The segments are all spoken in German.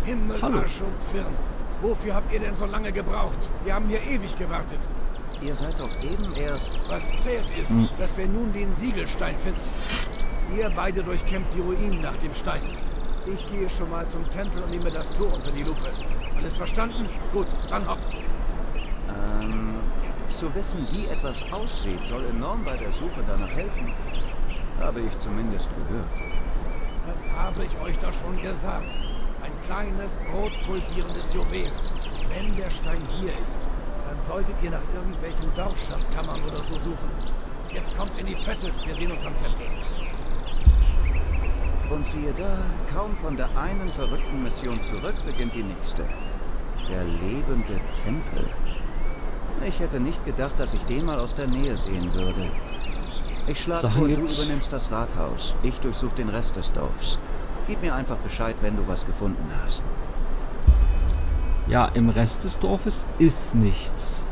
Himmel, Hallo. Arsch und Zwirn. Wofür habt ihr denn so lange gebraucht? Wir haben hier ewig gewartet. Ihr seid doch eben erst... Was zählt ist, dass wir nun den Siegelstein finden. Ihr beide durchkämmt die Ruinen nach dem Stein. Ich gehe schon mal zum Tempel und nehme das Tor unter die Lupe. Alles verstanden? Gut, dann hopp. Zu wissen, wie etwas aussieht, soll enorm bei der Suche danach helfen. Habe ich zumindest gehört. Das habe ich euch doch schon gesagt. Ein kleines, rot pulsierendes Juwel. Wenn der Stein hier ist, dann solltet ihr nach irgendwelchen Dorfschatzkammern oder so suchen. Jetzt kommt in die Pötte, wir sehen uns am Tempel. Und siehe da, kaum von der einen verrückten Mission zurück, beginnt die nächste. Der lebende Tempel. Ich hätte nicht gedacht, dass ich den mal aus der Nähe sehen würde. Ich schlage vor, du übernimmst das Rathaus. Ich durchsuche den Rest des Dorfs. Gib mir einfach Bescheid, wenn du was gefunden hast. Ja, im Rest des Dorfes ist nichts.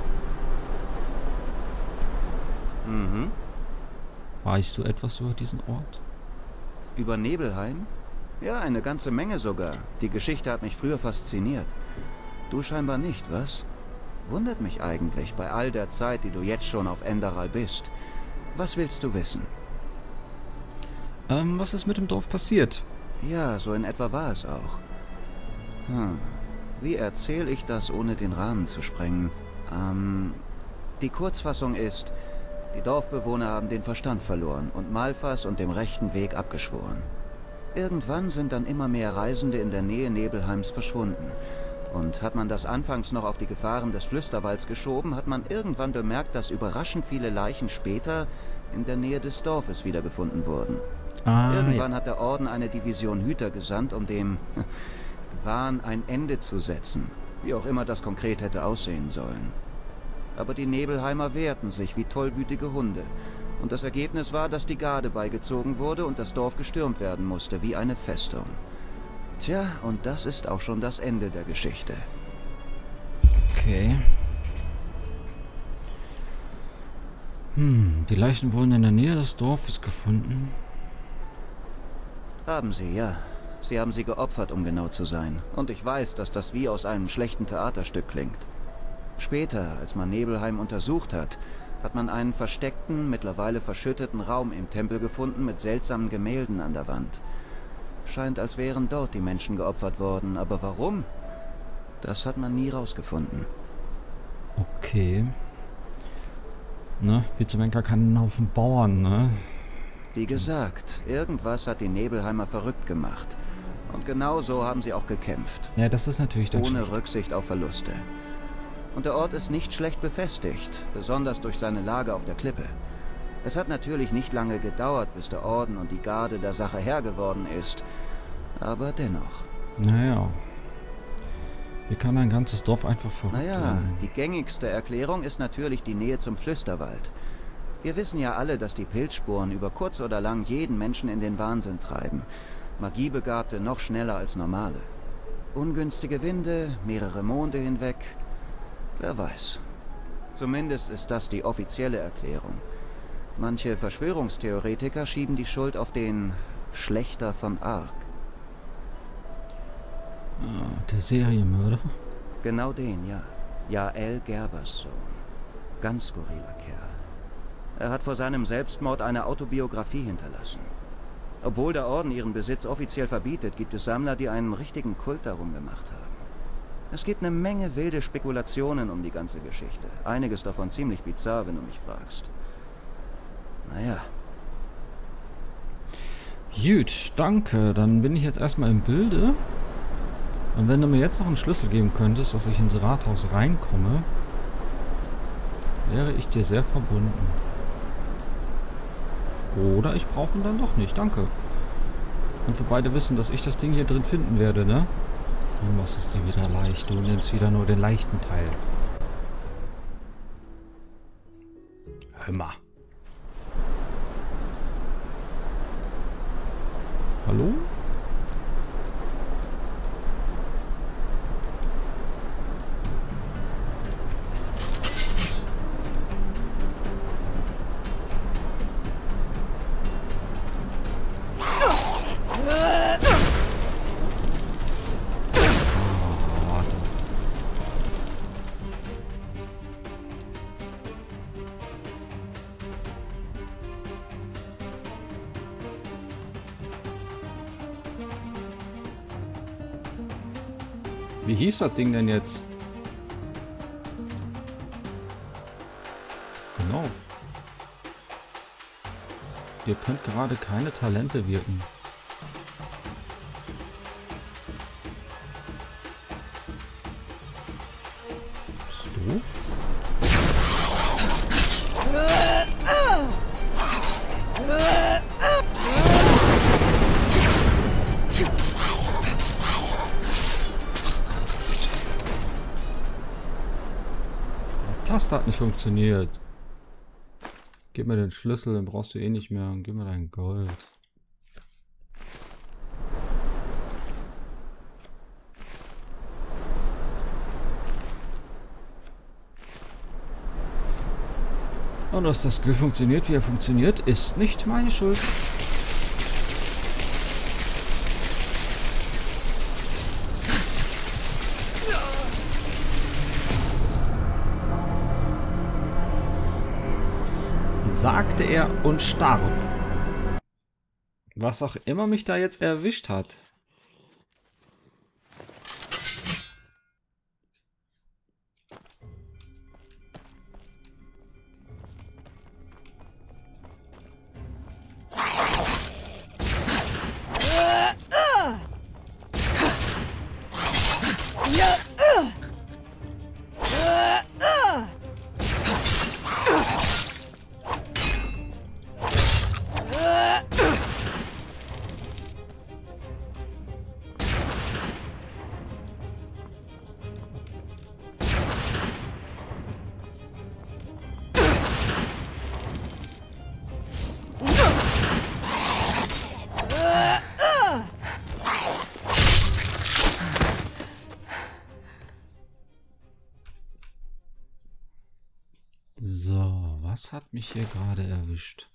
Mhm. Weißt du etwas über diesen Ort? Über Nebelheim? Ja, eine ganze Menge sogar. Die Geschichte hat mich früher fasziniert. Du scheinbar nicht, was? Wundert mich eigentlich, bei all der Zeit, die du jetzt schon auf Enderal bist. Was willst du wissen? Was ist mit dem Dorf passiert? Ja, so in etwa war es auch. Wie erzähle ich das, ohne den Rahmen zu sprengen? Die Kurzfassung ist, die Dorfbewohner haben den Verstand verloren und Malphas und dem rechten Weg abgeschworen. Irgendwann sind dann immer mehr Reisende in der Nähe Nebelheims verschwunden. Und hat man das anfangs noch auf die Gefahren des Flüsterwalds geschoben, hat man irgendwann bemerkt, dass überraschend viele Leichen später in der Nähe des Dorfes wiedergefunden wurden. Irgendwann hat der Orden eine Division Hüter gesandt, um dem Wahn ein Ende zu setzen. Wie auch immer das konkret hätte aussehen sollen. Aber die Nebelheimer wehrten sich wie tollwütige Hunde. Und das Ergebnis war, dass die Garde beigezogen wurde und das Dorf gestürmt werden musste, wie eine Festung. Tja, und das ist auch schon das Ende der Geschichte. Okay. Die Leichen wurden in der Nähe des Dorfes gefunden. Haben sie, ja. Sie haben sie geopfert, um genau zu sein. Und ich weiß, dass das wie aus einem schlechten Theaterstück klingt. Später, als man Nebelheim untersucht hat, hat man einen versteckten, mittlerweile verschütteten Raum im Tempel gefunden mit seltsamen Gemälden an der Wand. Scheint, als wären dort die Menschen geopfert worden. Aber warum? Das hat man nie rausgefunden. Okay. Ne, wir zum Henker keinen Haufen Bauern, ne? Wie gesagt, irgendwas hat die Nebelheimer verrückt gemacht. Und genau so haben sie auch gekämpft. Ja, das ist natürlich dann ohne schlecht. Rücksicht auf Verluste. Und der Ort ist nicht schlecht befestigt, besonders durch seine Lage auf der Klippe. Es hat natürlich nicht lange gedauert, bis der Orden und die Garde der Sache Herr geworden ist. Aber dennoch. Naja. Wie kann ein ganzes Dorf einfach verrückt Naja, werden? die gängigste Erklärung ist natürlich die Nähe zum Flüsterwald. Wir wissen ja alle, dass die Pilzsporen über kurz oder lang jeden Menschen in den Wahnsinn treiben. Magiebegabte noch schneller als normale. Ungünstige Winde, mehrere Monde hinweg. Wer weiß. Zumindest ist das die offizielle Erklärung. Manche Verschwörungstheoretiker schieben die Schuld auf den Schlächter von Ark. Ah, der Serienmörder? Genau den, ja. Jael Gerbers Sohn. Ganz skurriler Kerl. Er hat vor seinem Selbstmord eine Autobiografie hinterlassen. Obwohl der Orden ihren Besitz offiziell verbietet, gibt es Sammler, die einen richtigen Kult darum gemacht haben. Es gibt eine Menge wilde Spekulationen um die ganze Geschichte. Einiges davon ziemlich bizarr, wenn du mich fragst. Naja. Gut, danke. Dann bin ich jetzt erstmal im Bilde. Und wenn du mir jetzt noch einen Schlüssel geben könntest, dass ich ins Rathaus reinkomme, wäre ich dir sehr verbunden. Oder ich brauche ihn dann doch nicht. Danke. Und wir beide wissen, dass ich das Ding hier drin finden werde, ne? Du machst es dir wieder leicht. Du nimmst wieder nur den leichten Teil. Hör mal. Hallo? Wie hieß das Ding denn jetzt? Genau. Ihr könnt gerade keine Talente wirken. Bist du doof? Das hat nicht funktioniert. Gib mir den Schlüssel, den brauchst du eh nicht mehr. Und gib mir dein Gold. Und dass das Skill funktioniert, wie er funktioniert, ist nicht meine Schuld. Sagte er und starb. Was auch immer mich da jetzt erwischt hat. So, was hat mich hier gerade erwischt?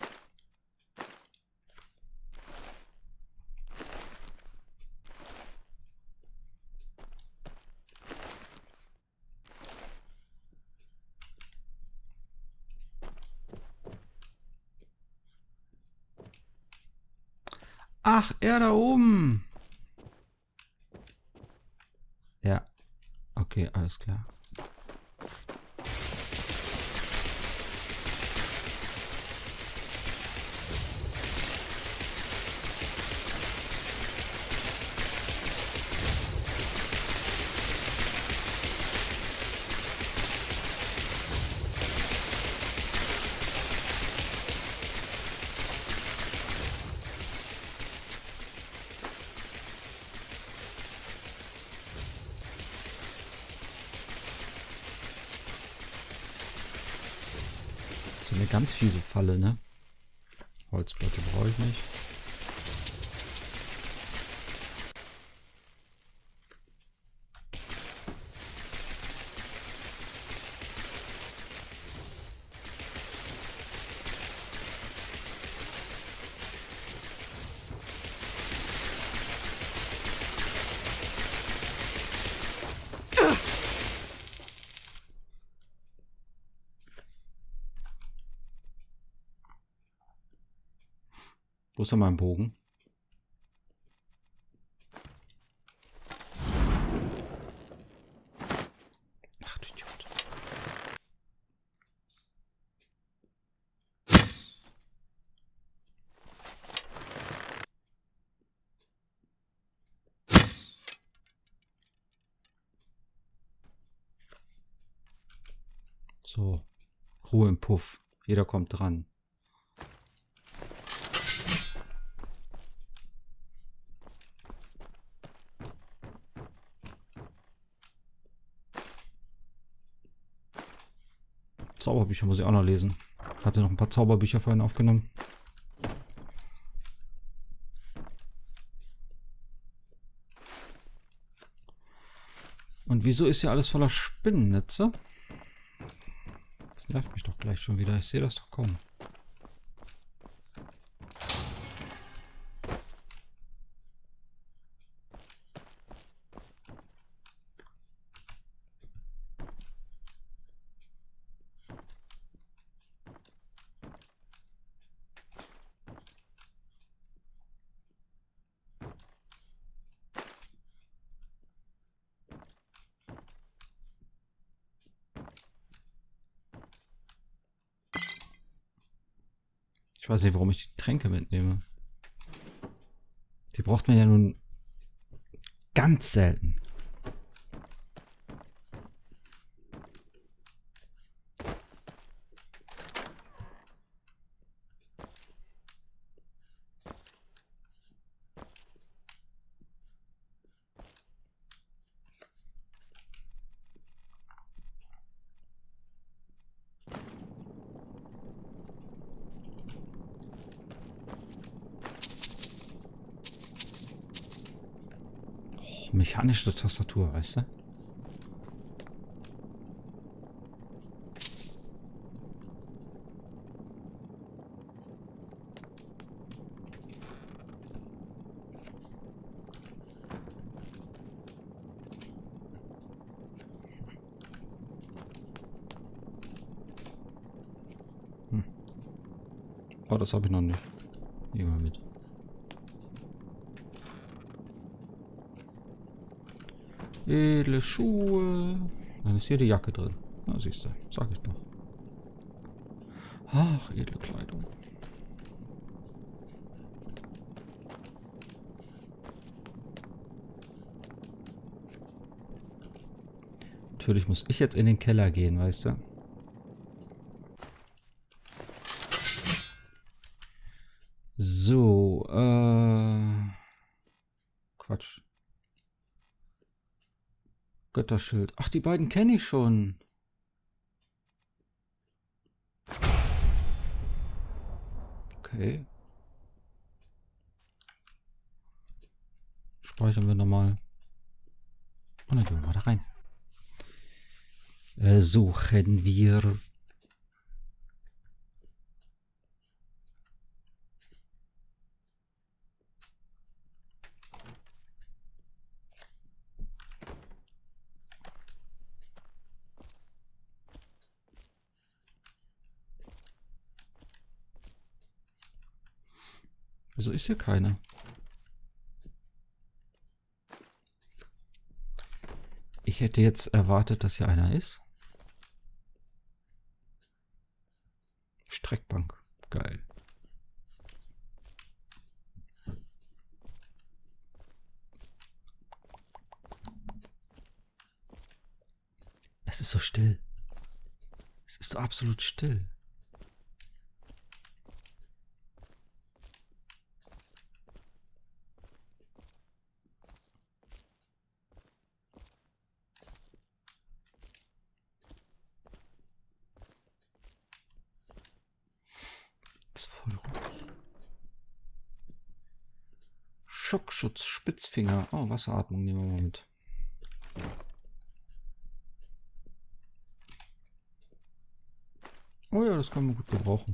Ach, er da oben. Ja. Okay, alles klar. So eine ganz fiese Falle, ne? Holzplatte brauche ich nicht. Wo ist denn mein Bogen? Ach du Idiot. So, Ruhe im Puff. Jeder kommt dran. Zauberbücher muss ich auch noch lesen. Ich hatte noch ein paar Zauberbücher vorhin aufgenommen. Und wieso ist hier alles voller Spinnennetze? Das nervt mich doch gleich schon wieder. Ich sehe das doch kommen. Ich weiß nicht, warum ich die Tränke mitnehme. Die braucht man ja nun ganz selten. Mechanische Tastatur, weißt du? Oh, das habe ich noch nicht. Nehmen wir mit. Edle Schuhe. Dann ist hier die Jacke drin. Na, siehst du. Sag ich doch. Ach, edle Kleidung. Natürlich muss ich jetzt in den Keller gehen, weißt du? So, Quatsch. Götterschild. Ach, die beiden kenne ich schon. Okay. Speichern wir nochmal. Und dann gehen wir mal da rein. Suchen wir. Wieso ist hier keiner? Ich hätte jetzt erwartet, dass hier einer ist. Streckbank. Geil. Es ist so still. Es ist so absolut still. Schockschutz, Spitzfinger. Oh, Wasseratmung nehmen wir mal mit. Oh ja, das kann man gut gebrauchen.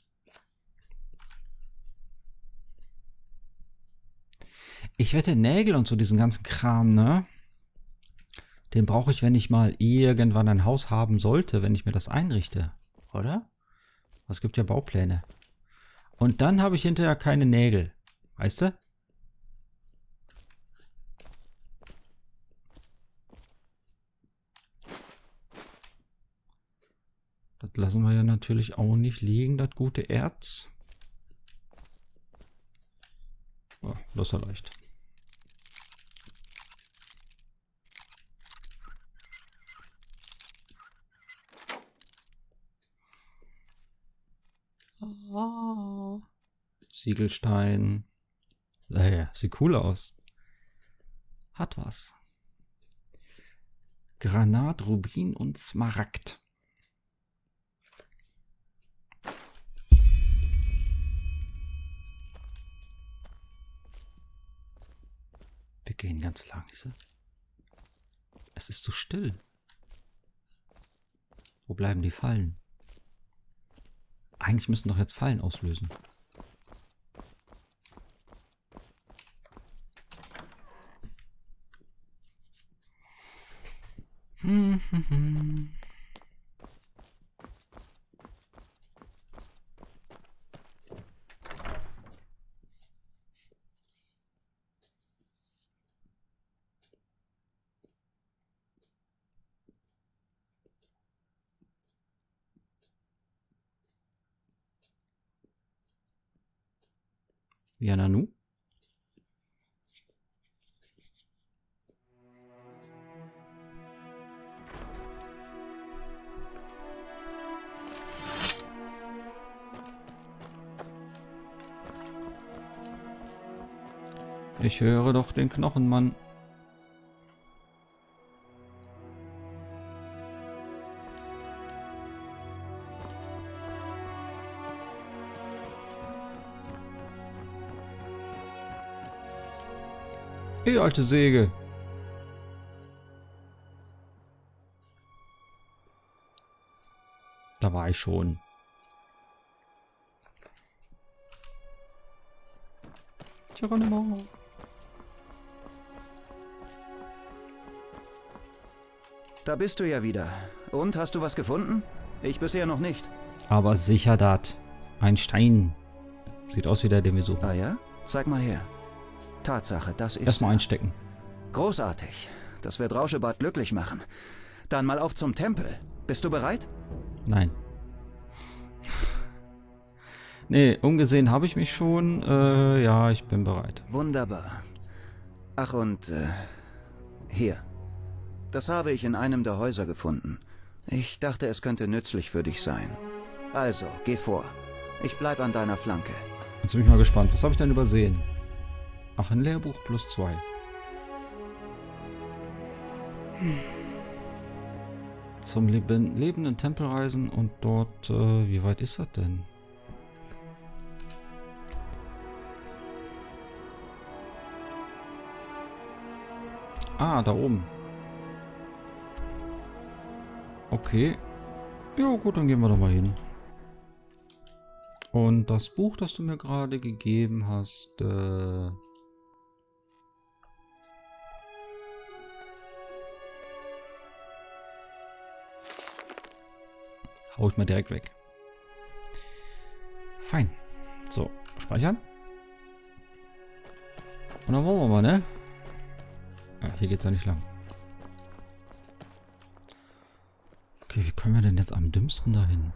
Ich wette, Nägel und so diesen ganzen Kram, ne? Den brauche ich, wenn ich mal irgendwann ein Haus haben sollte, wenn ich mir das einrichte. Oder? Es gibt ja Baupläne. Und dann habe ich hinterher keine Nägel. Weißt du? Das lassen wir ja natürlich auch nicht liegen, das gute Erz. Oh, das ist ja leicht. Ah. Siegelstein. Naja, sieht cool aus. Hat was. Granat, Rubin und Smaragd. Wir gehen ganz langsam. Es ist so still. Wo bleiben die Fallen? Eigentlich müssen doch jetzt Fallen auslösen. Ja, Nanu. Ich höre doch den Knochenmann. Hey, alte Säge. Da war ich schon. Geronimo. Da bist du ja wieder. Und, hast du was gefunden? Ich bisher noch nicht. Aber sicher dat. Ein Stein. Sieht aus wie der, den wir suchen. Ah ja? Zeig mal her. Tatsache, das ist... Erstmal einstecken. Großartig. Das wird Rauschebart glücklich machen. Dann mal auf zum Tempel. Bist du bereit? Nein. Nee, umgesehen habe ich mich schon. Ja, ich bin bereit. Wunderbar. Ach und, hier. Das habe ich in einem der Häuser gefunden. Ich dachte, es könnte nützlich für dich sein. Also, geh vor. Ich bleib an deiner Flanke. Jetzt bin ich mal gespannt. Was habe ich denn übersehen? Ach, ein Lehrbuch +2. Zum lebenden Tempel reisen und dort... wie weit ist das denn? Ah, da oben. Okay. Ja gut, dann gehen wir doch mal hin. Und das Buch, das du mir gerade gegeben hast, hau ich mal direkt weg. Fein. So, speichern. Und dann wollen wir mal, ne? Ja, hier geht's ja nicht lang. Okay, wie können wir denn jetzt am dümmsten dahin?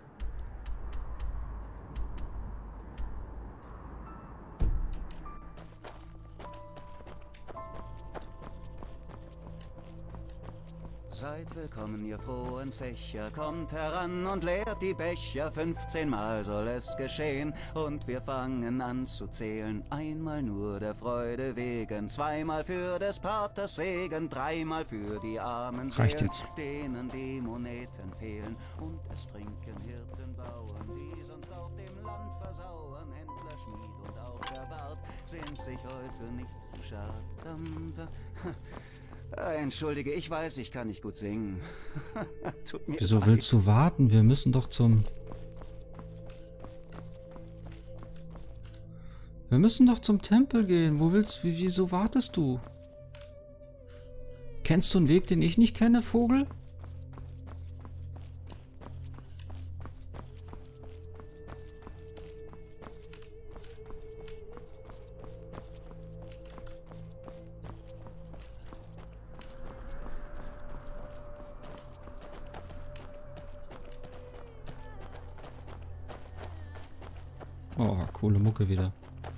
Seid willkommen, ihr frohen Zecher, kommt heran und leert die Becher, 15-mal soll es geschehen, und wir fangen an zu zählen, einmal nur der Freude wegen, zweimal für des Paters Segen, dreimal für die armen Reicht Seelen, jetzt. denen die Moneten fehlen, und es trinken Hirten, Bauern, die sonst auf dem Land versauern, Händler, Schmied und auch der Bart, sind sich heute nichts zu schade. Entschuldige, ich weiß, ich kann nicht gut singen. Tut mir Wieso leid. willst du warten? Wir müssen doch zum... Wir müssen doch zum Tempel gehen. Wo willst du... Wieso wartest du? Kennst du einen Weg, den ich nicht kenne, Vogel? Oh, coole Mucke wieder.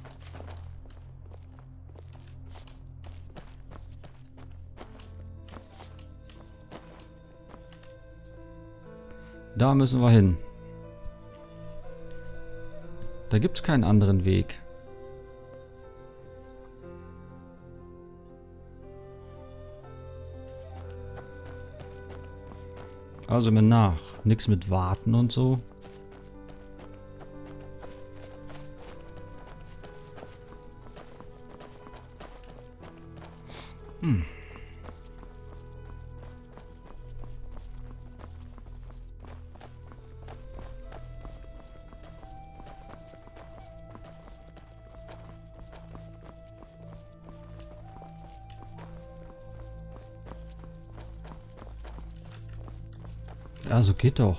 Da müssen wir hin. Da gibt's keinen anderen Weg. Also mir nach. Nix mit Warten und so. Ja, so geht doch.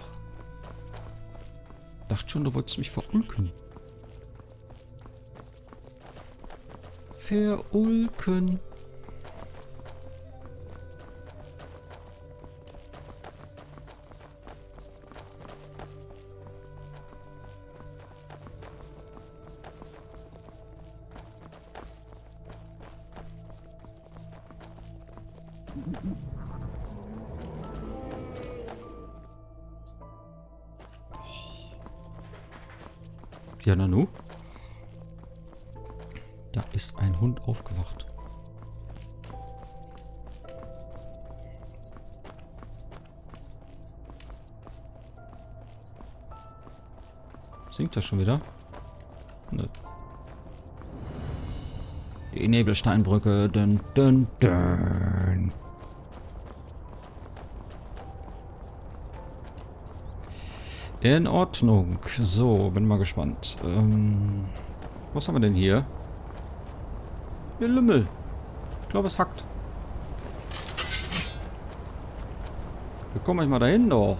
Dachte schon, du wolltest mich verulken. Verulken. Ja, Nanu? Da ist ein Hund aufgewacht. Singt das schon wieder? Nö. Die Nebelsteinbrücke. Dun, dun, dun. In Ordnung. So, bin mal gespannt. Was haben wir denn hier? Hier Lümmel. Ich glaube, es hackt. Wie komme ich mal dahin, doch?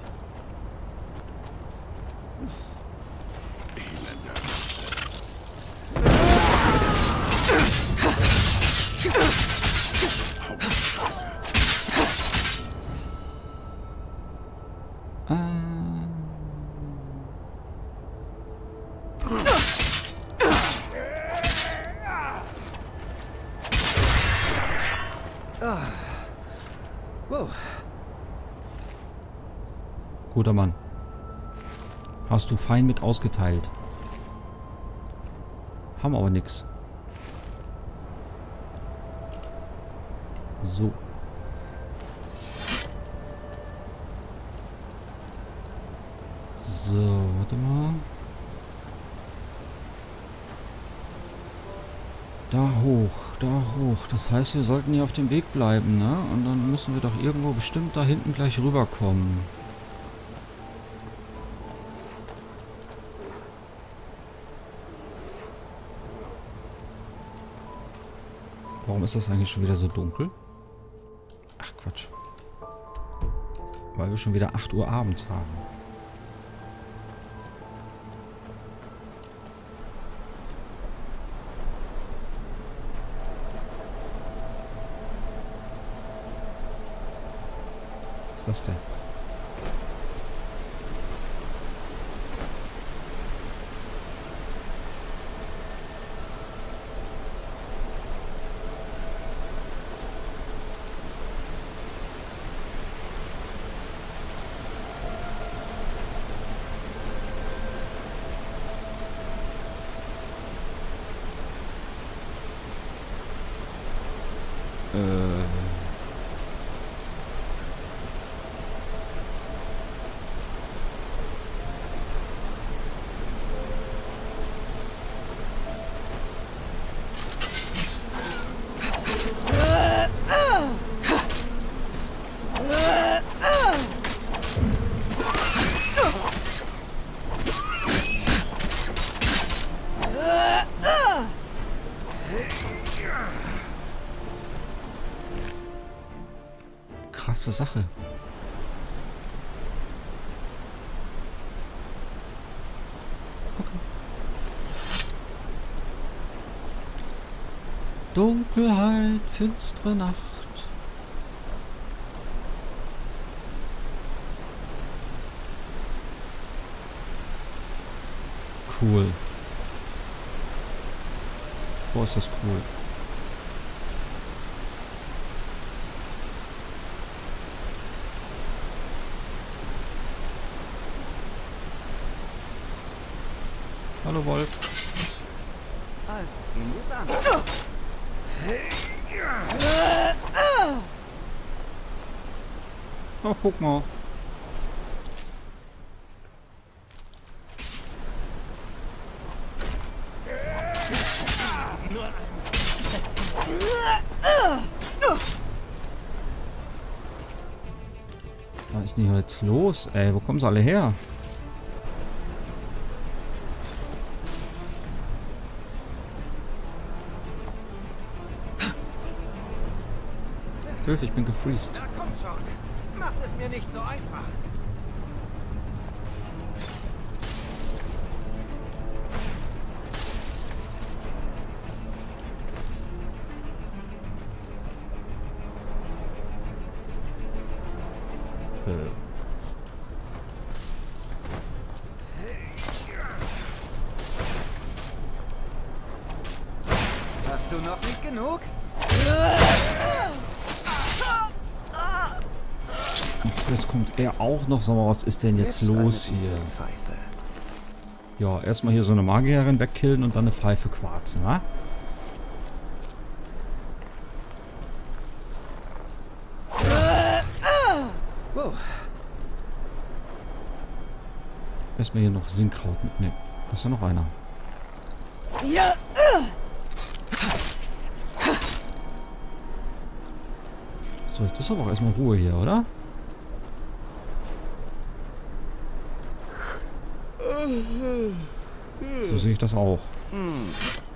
Wow. Guter Mann. Hast du fein mit ausgeteilt. Haben aber nichts. So. So, warte mal. Da hoch, da hoch. Das heißt, wir sollten hier auf dem Weg bleiben, ne? Und dann müssen wir doch irgendwo bestimmt da hinten gleich rüberkommen. Warum ist das eigentlich schon wieder so dunkel? Ach, Quatsch. Weil wir schon wieder 8 Uhr abends haben. Was ist das denn? Krasse Sache. Okay. Dunkelheit, finstere Nacht. Cool. Boah, ist das cool. Hallo Wolf. Also, gehen wir's an. Oh, guck mal. Was ist denn hier jetzt los? Ey, wo kommen sie alle her? Hilfe, ich bin gefreezed. Na komm schon. Macht es mir nicht so einfach. Hast du noch nicht genug? jetzt kommt er auch noch. Sag mal, was ist denn jetzt los eine hier? gute Pfeife. Ja, erstmal hier so eine Magierin wegkillen und dann eine Pfeife quarzen, wa? Wow. Erstmal hier noch Sinnkraut mitnehmen. Da ist ja noch einer. Ja. So, jetzt ist aber auch erstmal Ruhe hier, oder? So sehe ich das auch.